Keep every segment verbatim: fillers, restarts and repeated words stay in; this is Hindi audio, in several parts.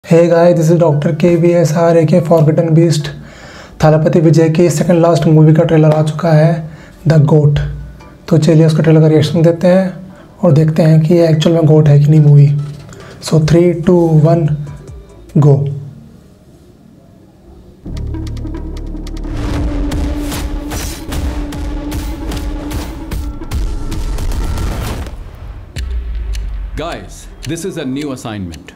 Hey guys, this is doctor K V S R A K forgotten beast. Thalapathy Vijay की सेकंड लास्ट मूवी का ट्रेलर आ चुका है, द गोट। तो चलिए उसका ट्रेलर का रिएक्शन देते हैं और देखते हैं कि ये एक्चुअल में गोट है कि नहीं movie. So three two one go. Guys, this is a new assignment.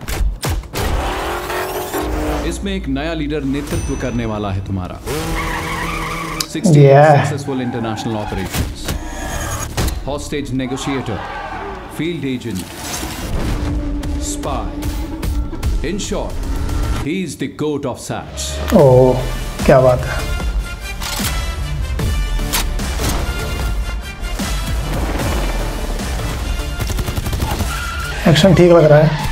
इसमें एक नया लीडर नेतृत्व करने वाला है तुम्हारा। sixty Yeah. successful international operations, hostage negotiator, field agent, spy. In short, he is the goat of Satch. ओह, क्या बात है। एक्शन ठीक लग रहा है।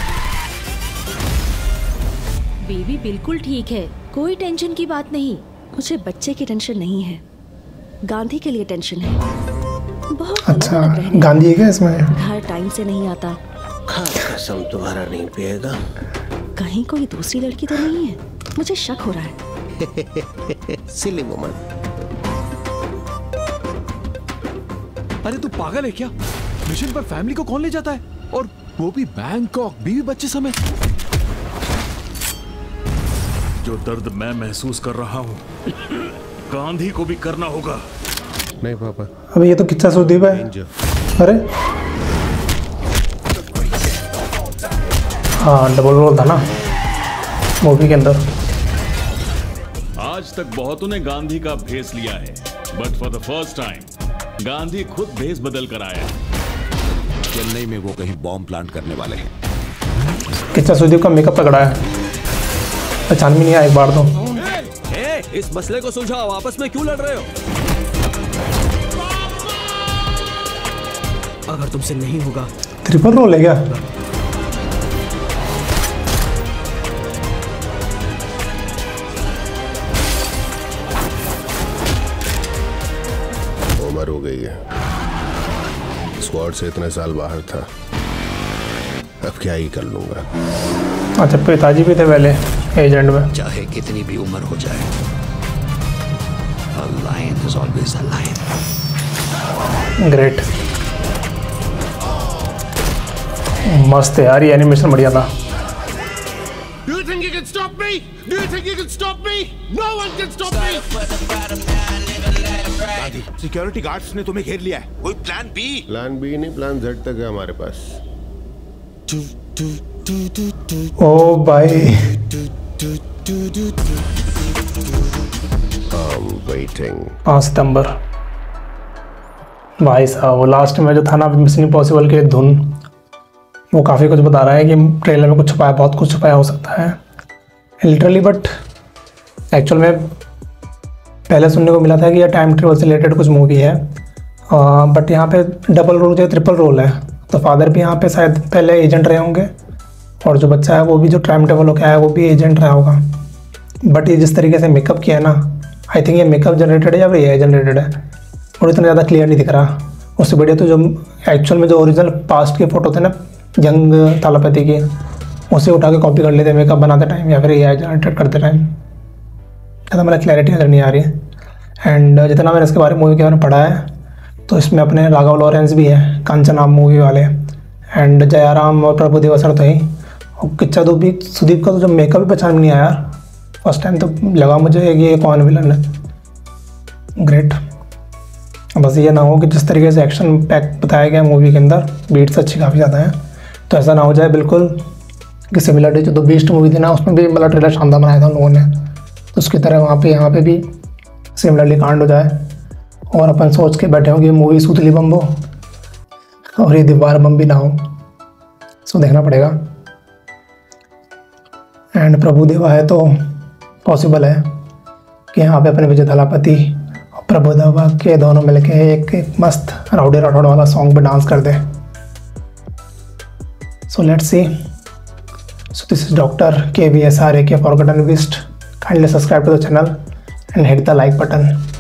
बेबी बिल्कुल ठीक है, कोई टेंशन की बात नहीं। मुझे बच्चे की टेंशन नहीं है, गांधी के लिए टेंशन है। बहुत अच्छा, अलग रहने गांधी है क्या इसमें? घर टाइम से नहीं आता। हाँ, कसम तुम्हारा नहीं पिएगा। कहीं कोई दूसरी लड़की तो नहीं है? मुझे शक हो रहा है। Silly woman. अरे तू पागल है क्या? मिशन पर फैमिली को कौन ले जाता है, और वो भी बैंकॉक, बीवी बच्चे समेत। जो दर्द मैं महसूस कर रहा हूँ गांधी को भी करना होगा। नहीं पापा। अबे ये तो किच्चा सुदीप है। अरे हाँ, डबल रोल था ना मूवी के अंदर। आज तक बहुतों ने गांधी का भेस लिया है, but for the first time Gandhi खुद भेस बदल कर आया। चेन्नई में वो कहीं बॉम्ब प्लांट करने वाले हैं। किच्चा सुदीप का मेकअप तगड़ा है, पहचान भी नहीं आया एक बार तो। ए, इस मसले को सुलझाओ, आपस में क्यों लड़ रहे हो? अगर तुमसे नहीं होगा। ट्रिपल रोल है क्या? उम्र हो गई है, स्क्वाड से इतने साल बाहर था, अब क्या ही कर लूंगा। अच्छा, पिताजी भी थे पहले एजेंट में। चाहे कितनी भी उम्र हो जाए, a lion is always a lion. Great, मस्त है यार, ये एनिमेशन बढ़िया था। Do you think you can stop me? Do you think you can stop me? No one can stop me. Security guards ने तुम्हें घेर लिया है। कोई प्लान बी? प्लान बी नहीं, प्लान जेड तक है हमारे पास। ओ भाई, I'm waiting. पाँच सितंबर। भाई साहब, वो लास्ट में जो था ना मिशन इम्पॉसिबल की एक धुन, वो काफ़ी कुछ बता रहा है कि ट्रेलर में कुछ छुपाया, बहुत कुछ छुपाया हो सकता है लिटरली। बट एक्चुअल में पहले सुनने को मिला था कि यह टाइम ट्रेवल से रिलेटेड कुछ मूवी है, बट यहाँ पे डबल रोल या ट्रिपल रोल है। तो फादर भी यहाँ पे शायद पहले एजेंट रहे होंगे, और जो बच्चा है वो भी जो टाइम ट्रेवल होकर आया वो भी एजेंट रहा होगा। बट ये जिस तरीके से मेकअप किया है ना, आई थिंक ये मेकअप जनरेटेड है या फिर ए आई जनरेटेड है, और इतना ज़्यादा क्लियर नहीं दिख रहा। उससे बढ़िया तो जो एक्चुअल में जो ओरिजिनल पास्ट के फ़ोटो थे ना यंग थालापति की, उसे उठा के कॉपी कर लेते मेकअप बनाते टाइम, या फिर ए आई जनरेटेड करते टाइम। ज़्यादा मतलब क्लैरिटी नज़र नहीं आ रही है। एंड जितना मैंने इसके बारे में मूवी के बारे में पढ़ा है, तो इसमें अपने राघव लॉरेंस भी है, कांचना मूवी वाले, एंड जयाराम और प्रभुदेवा सर तो ही, और किच्चा तो भी सुदीप का तो जो मेकअप भी पहचान नहीं आया यार। फर्स्ट टाइम तो लगा मुझे कि ये कौन विलन है। ग्रेट, बस ये ना हो कि जिस तरीके से एक्शन पैक बताया गया मूवी के अंदर, बीट्स अच्छी काफ़ी ज़्यादा हैं, तो ऐसा ना हो जाए बिल्कुल कि सिमिलर जो द बीस्ट मूवी थी ना, उसमें भी मतलब ट्रेलर शानदार बनाया था उन लोगों ने, तो उसकी तरह वहाँ पे यहाँ पे भी सिमिलरली कांड हो जाए और अपन सोच के बैठे होंगे मूवी सूतली बम हो और ये दीवार बम भी ना हो। सो देखना पड़ेगा। एंड प्रभुदेवा है तो पॉसिबल है कि यहाँ पे अपने विजय थालापति और प्रभुदेवा के दोनों मिलके एक, एक मस्त राउडी राठौड़ वाला सॉन्ग पे डांस कर दे। So let's see. So this is doctor K V S R A K forgotten beast. Kindly subscribe to the channel and hit the like button.